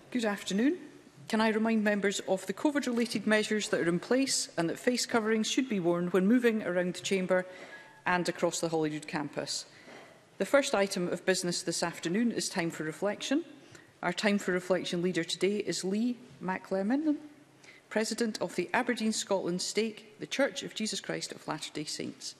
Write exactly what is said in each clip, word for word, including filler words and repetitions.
Good afternoon. Can I remind members of the COVID-related measures that are in place and that face coverings should be worn when moving around the Chamber and across the Holyrood campus? The first item of business this afternoon is time for reflection. Our time for reflection leader today is Lee McLemon, President of the Aberdeen Scotland Stake, the Church of Jesus Christ of Latter-day Saints.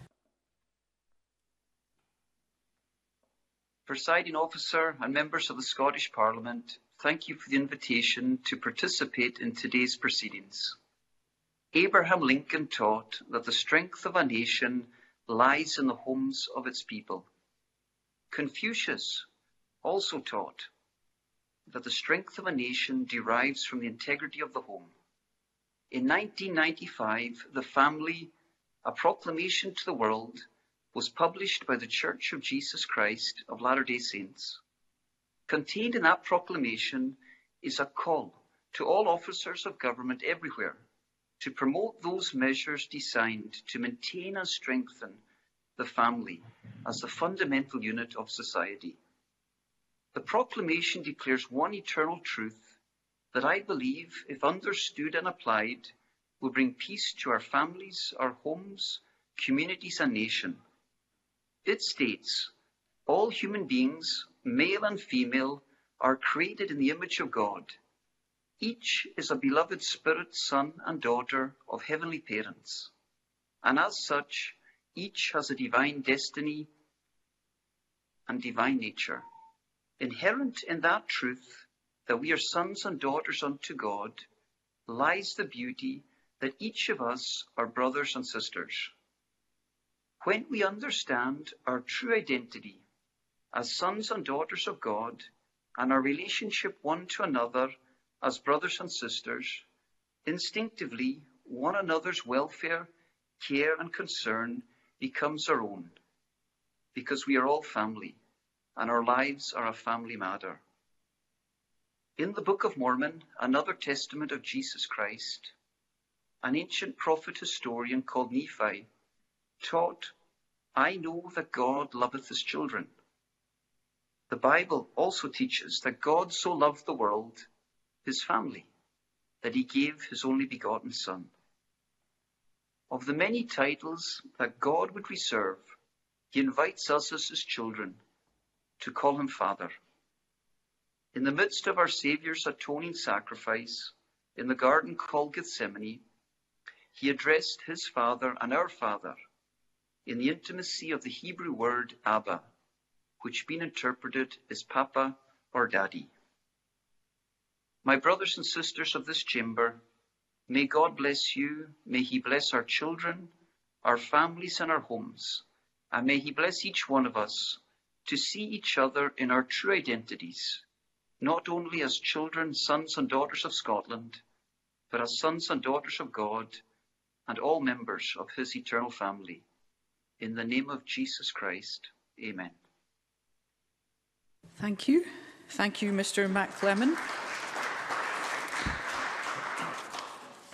Presiding Officer and members of the Scottish Parliament, thank you for the invitation to participate in today's proceedings. Abraham Lincoln taught that the strength of a nation lies in the homes of its people. Confucius also taught that the strength of a nation derives from the integrity of the home. In nineteen ninety-five, The Family, a proclamation to the world, was published by the Church of Jesus Christ of Latter-day Saints. Contained in that proclamation is a call to all officers of government everywhere to promote those measures designed to maintain and strengthen the family as the fundamental unit of society. The proclamation declares one eternal truth that I believe, if understood and applied, will bring peace to our families, our homes, communities and nation. It states, all human beings, male and female, are created in the image of God. Each is a beloved spirit, son and daughter of heavenly parents, and as such, each has a divine destiny and divine nature. Inherent in that truth, that we are sons and daughters unto God, lies the beauty that each of us are brothers and sisters. When we understand our true identity as sons and daughters of God and our relationship one to another as brothers and sisters, instinctively one another's welfare, care and concern becomes our own, because we are all family and our lives are a family matter. In the Book of Mormon, another testament of Jesus Christ, an ancient prophet historian called Nephi taught, I know that God loveth his children. The Bible also teaches that God so loved the world, his family, that he gave his only begotten Son. Of the many titles that God would reserve, he invites us as his children to call him Father. In the midst of our Saviour's atoning sacrifice, in the garden called Gethsemane, he addressed his Father and our Father in the intimacy of the Hebrew word Abba, which being interpreted is Papa or Daddy. My brothers and sisters of this chamber, may God bless you, may he bless our children, our families and our homes, and may he bless each one of us to see each other in our true identities, not only as children, sons and daughters of Scotland, but as sons and daughters of God and all members of his eternal family. In the name of Jesus Christ, amen. Thank you. Thank you, Mr McLemon.